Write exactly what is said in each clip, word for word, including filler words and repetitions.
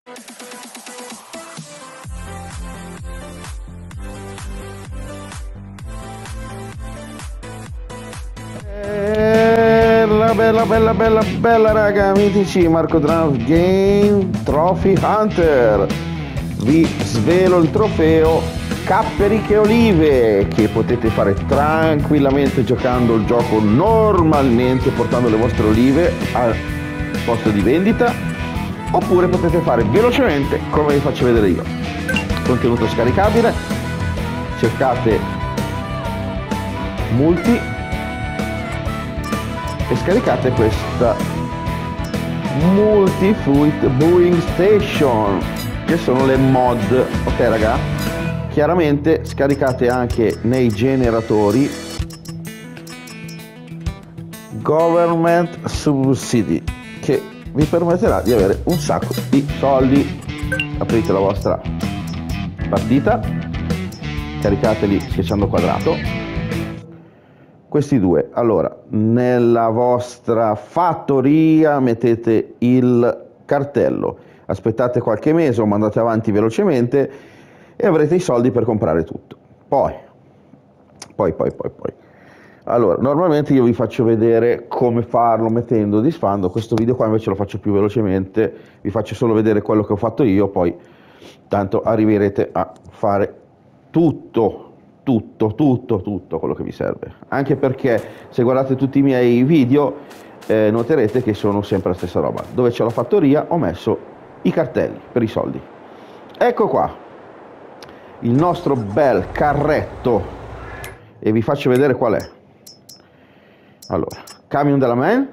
Bella, bella, bella, bella, bella raga, mitici, Marco Drums Game Trophy Hunter. Vi svelo il trofeo Capperiche Olive, che potete fare tranquillamente giocando il gioco normalmente, portando le vostre olive al posto di vendita, oppure potete fare velocemente come vi faccio vedere io. Contenuto scaricabile, cercate multi e scaricate questa Multi Fruit Brewing Station, che sono le mod. Ok raga, chiaramente scaricate anche nei generatori Government Subsidy, che vi permetterà di avere un sacco di soldi. Aprite la vostra partita, caricateli schiacciando quadrato. Questi due, allora, nella vostra fattoria mettete il cartello, aspettate qualche mese o mandate avanti velocemente e avrete i soldi per comprare tutto. Poi, poi, poi, poi, poi. Allora, normalmente io vi faccio vedere come farlo mettendo disfando. Questo video qua invece lo faccio più velocemente, vi faccio solo vedere quello che ho fatto io, poi tanto arriverete a fare tutto. Tutto, tutto, tutto quello che vi serve. Anche perché se guardate tutti i miei video eh, noterete che sono sempre la stessa roba. Dove c'è la fattoria ho messo i cartelli per i soldi. Ecco qua il nostro bel carretto e vi faccio vedere qual è. Allora, camion della man,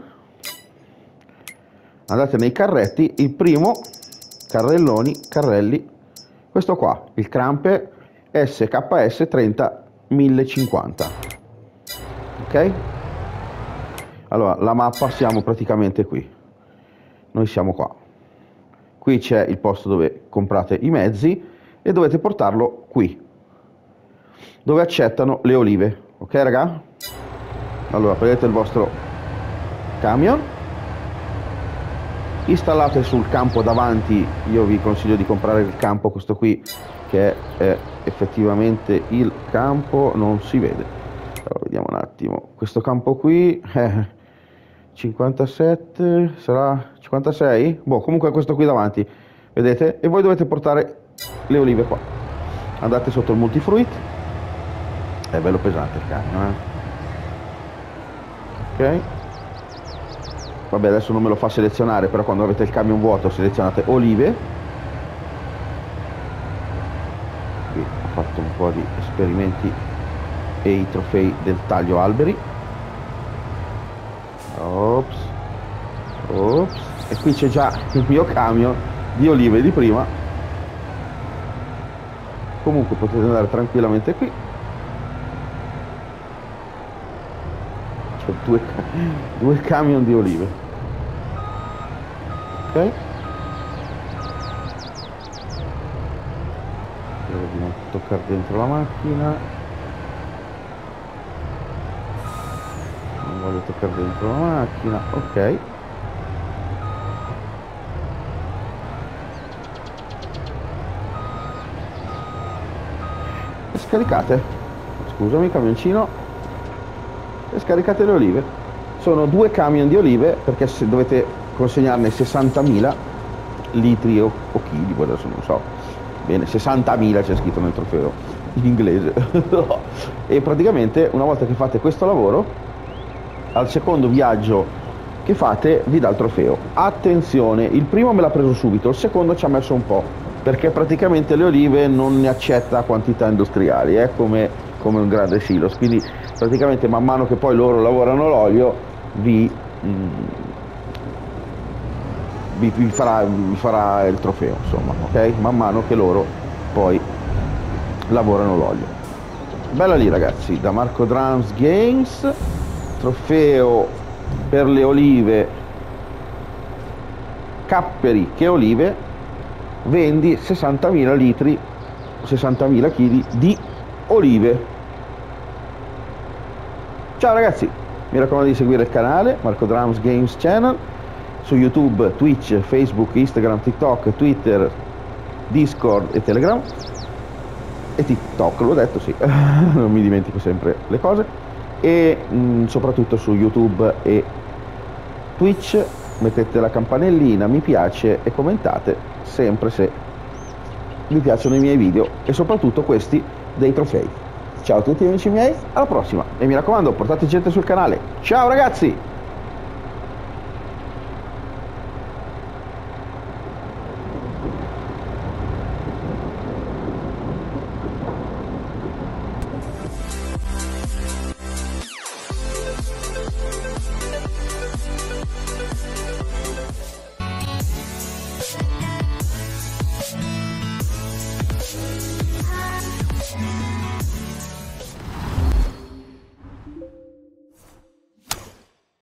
andate nei carretti, il primo, carrelloni, carrelli, questo qua, il Crampe S K S trenta mille cinquanta. Ok, allora la mappa, siamo praticamente qui, noi siamo qua, qui c'è il posto dove comprate i mezzi e dovete portarlo qui dove accettano le olive. Ok raga, allora prendete il vostro camion, installate sul campo davanti. Io vi consiglio di comprare il campo, questo qui, che è effettivamente il campo, non si vede. Allora vediamo un attimo, questo campo qui eh, cinquantasette, sarà cinquantasei, boh, comunque questo qui davanti, vedete? E voi dovete portare le olive qua. Andate sotto il multifruit, è bello pesante il camion, eh? Ok, vabbè, adesso non me lo fa selezionare, però quando avete il camion vuoto selezionate olive. Fatto un po' di esperimenti e i trofei del taglio alberi. Ops, ops. E qui c'è già il mio camion di olive di prima. Comunque potete andare tranquillamente qui. C'è due, due camion di olive. Ok, di non toccare dentro la macchina, non voglio toccare dentro la macchina. Ok, e scaricate, scusami camioncino, e scaricate le olive. Sono due camion di olive, perché se dovete consegnarne sessantamila litri o, o chili, poi adesso non so bene, sessantamila c'è scritto nel trofeo in inglese. E praticamente una volta che fate questo lavoro, al secondo viaggio che fate vi dà il trofeo. Attenzione, il primo me l'ha preso subito, il secondo ci ha messo un po', perché praticamente le olive non ne accetta quantità industriali, è eh, come, come un grande silos, quindi praticamente man mano che poi loro lavorano l'olio vi, mm, vi, vi, farà, vi farà il trofeo, insomma, ok? Man mano che loro poi lavorano l'olio. Bella lì ragazzi, da Marco Drums Games, trofeo per le olive Capperiche Olive, vendi sessantamila litri, sessantamila chili di olive. Ciao ragazzi, mi raccomando di seguire il canale Marco Drums Games Channel su YouTube, Twitch, Facebook, Instagram, TikTok, Twitter, Discord e Telegram e TikTok, l'ho detto, sì, non mi dimentico sempre le cose, e mh, soprattutto su YouTube e Twitch mettete la campanellina, mi piace e commentate sempre se vi piacciono i miei video e soprattutto questi dei trofei. Ciao a tutti amici miei, alla prossima e mi raccomando, portate gente sul canale. Ciao ragazzi!